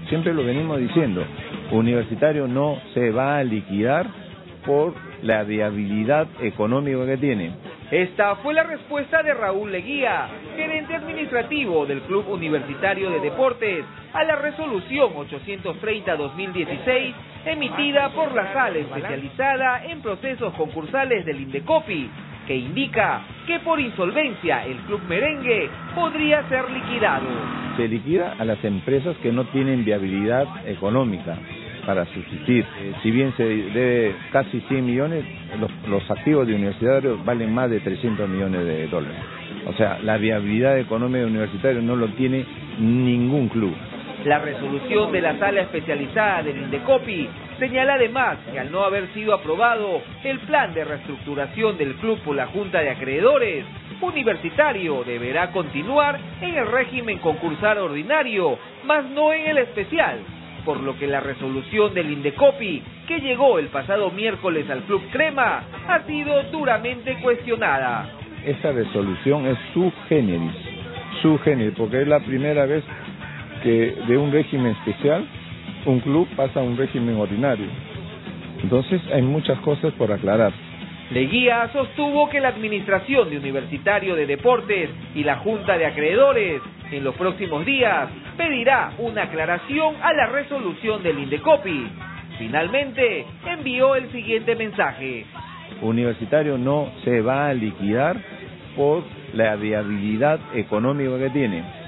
siempre lo venimos diciendo, Universitario no se va a liquidar por la viabilidad económica que tiene. Esta fue la respuesta de Raúl Leguía, gerente administrativo del Club Universitario de Deportes, a la resolución 830-2016 emitida por la Sala Especializada en Procesos Concursales del Indecopi, que indica que por insolvencia el Club Merengue podría ser liquidado. Se liquida a las empresas que no tienen viabilidad económica para subsistir. Si bien se debe casi 100 millones, los activos de Universitario valen más de 300 millones de dólares. O sea, la viabilidad económica de Universitario no lo tiene ningún club. La resolución de la Sala Especializada del Indecopi señala además que al no haber sido aprobado el plan de reestructuración del club por la Junta de Acreedores, Universitario deberá continuar en el régimen concursal ordinario, más no en el especial, por lo que la resolución del Indecopi, que llegó el pasado miércoles al Club Crema, ha sido duramente cuestionada. Esta resolución es sui generis, porque es la primera vez que de un régimen especial un club pasa a un régimen ordinario. Entonces hay muchas cosas por aclarar. Leguía sostuvo que la Administración de Universitario de Deportes y la Junta de Acreedores en los próximos días pedirá una aclaración a la resolución del Indecopi. Finalmente envió el siguiente mensaje: Universitario no se va a liquidar por la viabilidad económica que tiene.